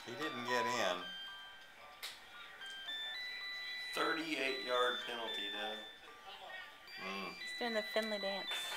He didn't get in. 38-yard penalty, Dad. He's doing the Finley Dance.